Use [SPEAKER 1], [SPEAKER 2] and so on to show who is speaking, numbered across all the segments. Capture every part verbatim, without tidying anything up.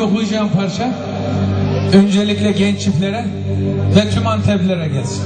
[SPEAKER 1] Şimdi okuyacağım parça öncelikle genç çiftlere ve tüm Anteplilere gelsin.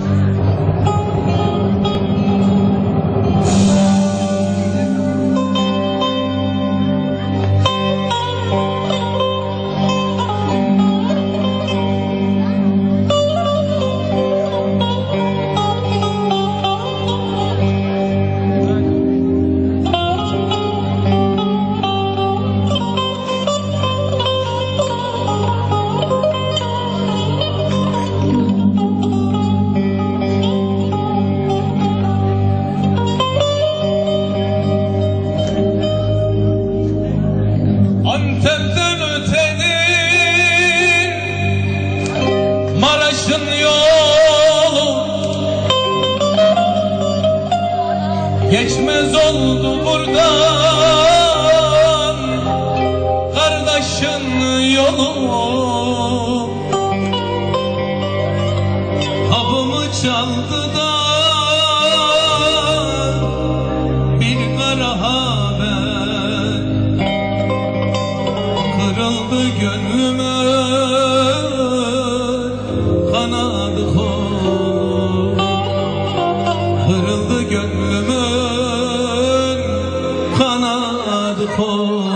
[SPEAKER 1] Antep'ten ötedir Maraş'ın yolu, geçmez oldu buradan kardeşin yolu. Kapımı çaldı da bir kara haber, kırıldı gönlümün kanadı kol, kırıldı gönlümün kanadı kol.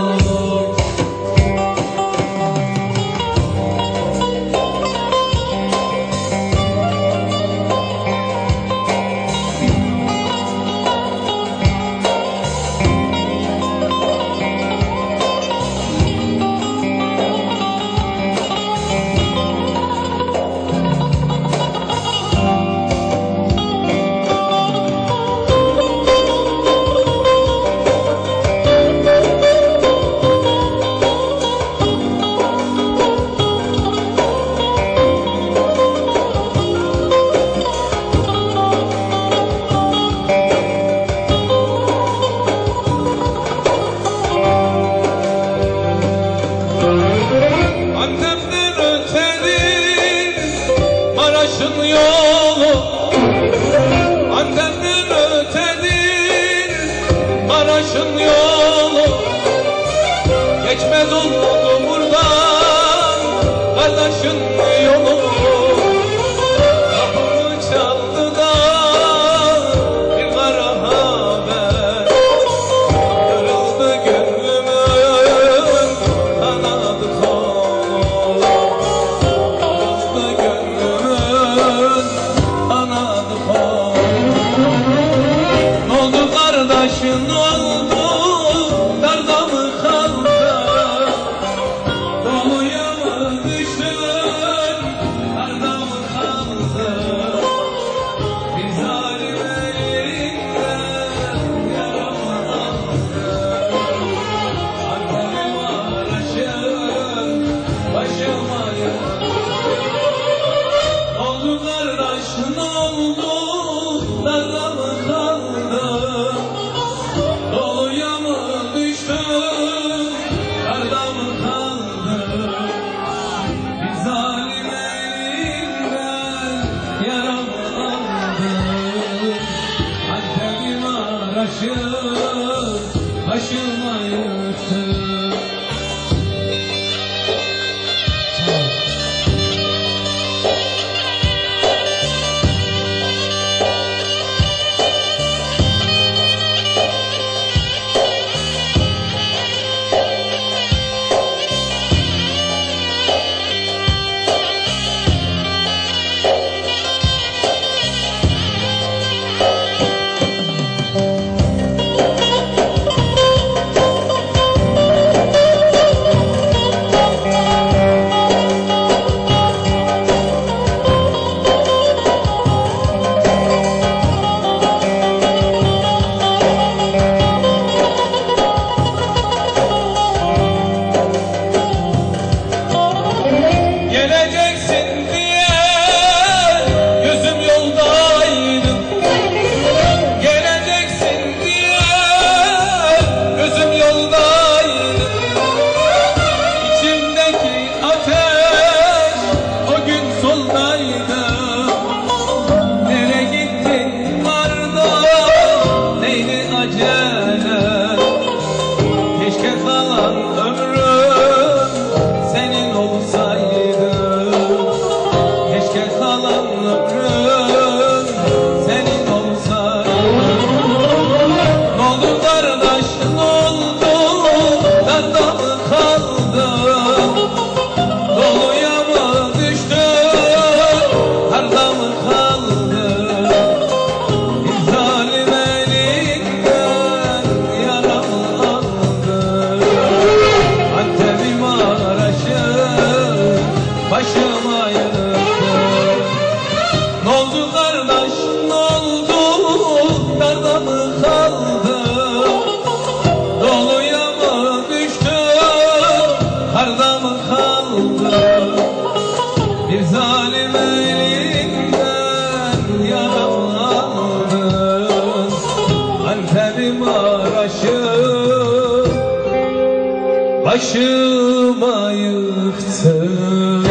[SPEAKER 1] başıma yıktın.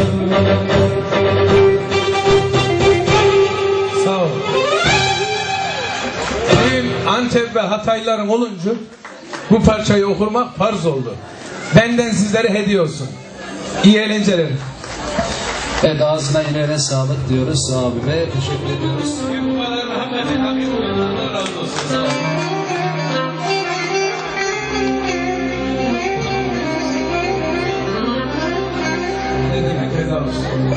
[SPEAKER 1] Sağ ol. Benim Antep ve Hataylılarım olunca bu parçayı okumak farz oldu. Benden sizlere hediye olsun. İyi eğlenceler.
[SPEAKER 2] Evet, ağzına yüreğine sağlık diyoruz abime. Teşekkür ediyoruz.
[SPEAKER 1] Allah razı olsun. Ne demek helal olsun.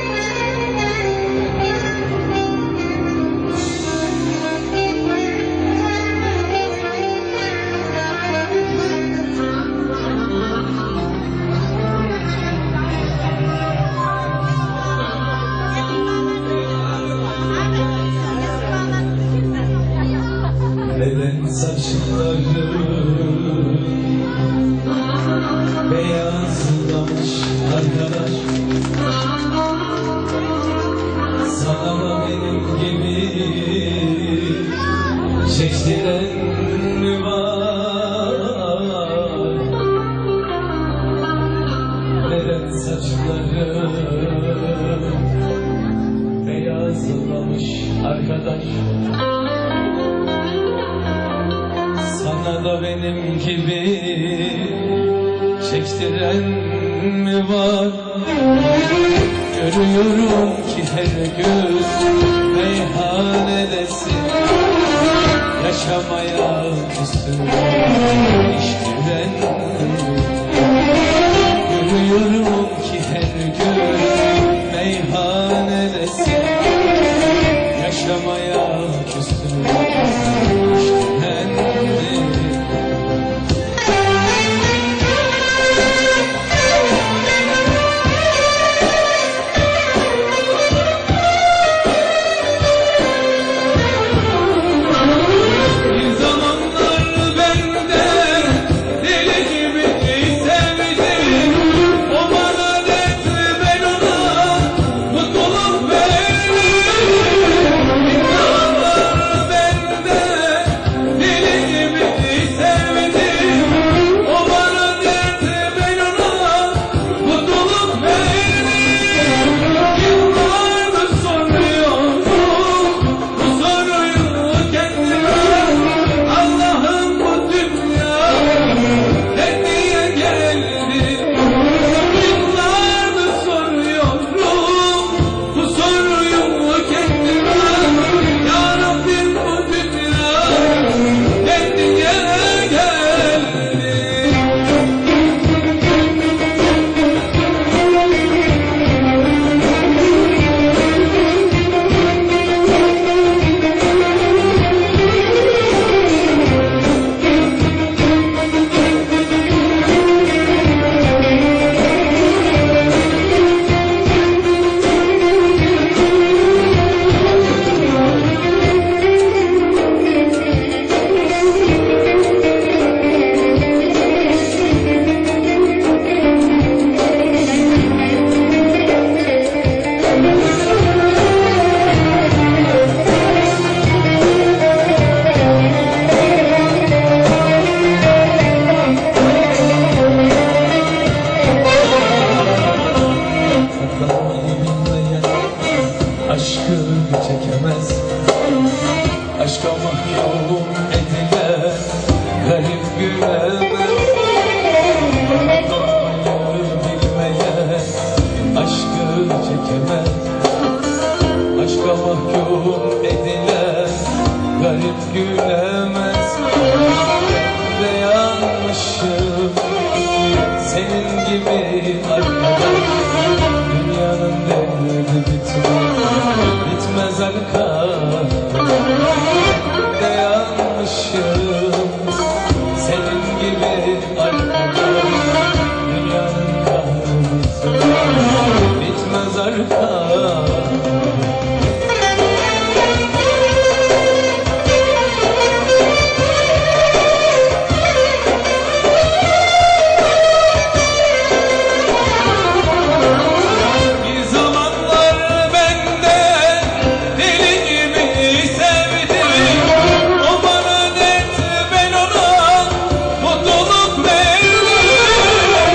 [SPEAKER 1] Neden saçları beyazlamış arkadaş, sana da benim gibi çektiren mi var? Neden saçları beyazlamış arkadaş, sana da benim gibi çektiren mi var? Görüyorum ki her göz meyhanedesin, yaşamaya küstüm iştiren. Görüyorum ki her göz meyhanedesin, yaşamaya küstüm iştiren. Aşka mahkum edilen garip gülemez, bilmeyen aşkı çekemez. Aşka mahkum edilen garip gülemez. Ve yanmışım senin gibi arkadaş, dünyanın derdi bitmez, bitmez arkadaş. De yanmışım senin gibi arkadaş, dünyanın kahrı bitmez arkadaş.
[SPEAKER 3] Mutluluk verdi.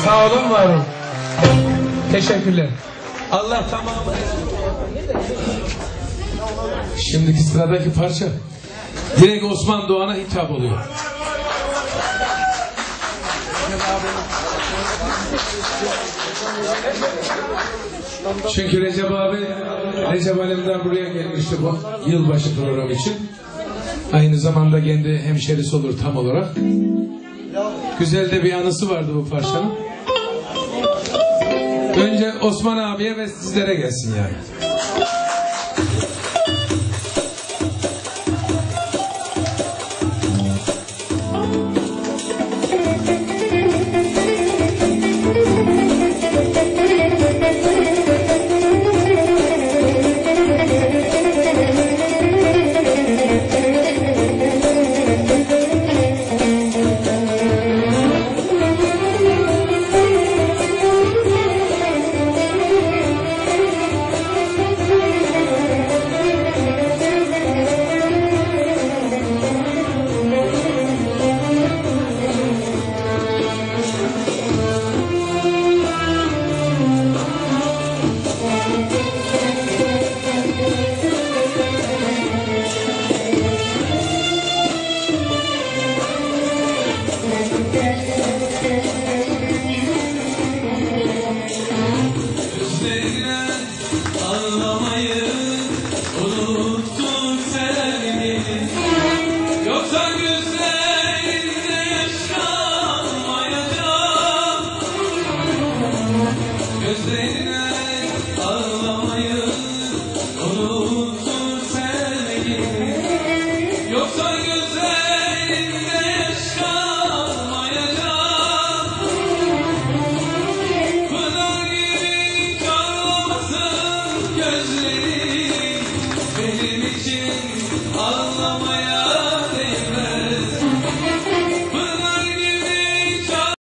[SPEAKER 1] Sağ olun, var olun. Teşekkürler. Allah tamamını. Şimdiki sıradaki parça direkt Osman Doğan'a hitap oluyor. Çünkü Recep abi, Recep Alemdar buraya gelmişti bu yılbaşı programı için. Aynı zamanda kendi hemşerisi olur tam olarak. Güzel de bir anısı vardı bu parçanın. Önce Osman abiye ve sizlere gelsin yani.
[SPEAKER 3] Gözlerine